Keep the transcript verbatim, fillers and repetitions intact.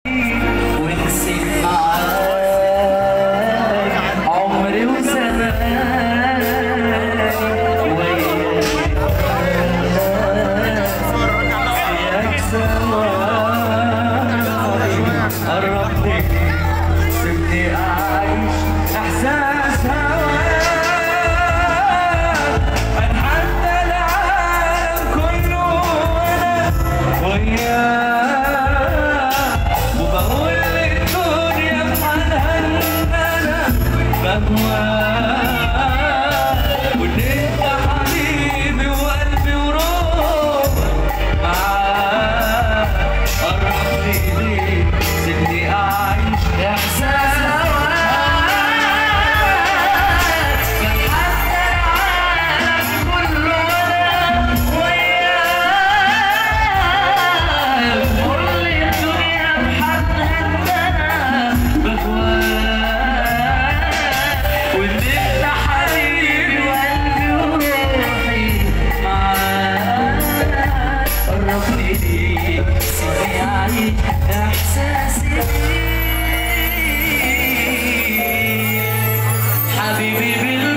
ونسيت معاك عمري وزماني وياك فيك ثواني قربني سيبني أعيش إحساس هواك أتحدى العالم كله وأنا وياك وبقول للدنيا بحالها إن أنا بهواك وإن أنت حبيبي وقلبي وروحي معاك قربني ليك سيبني أعيش إحساس إحساسي حبيبي بالله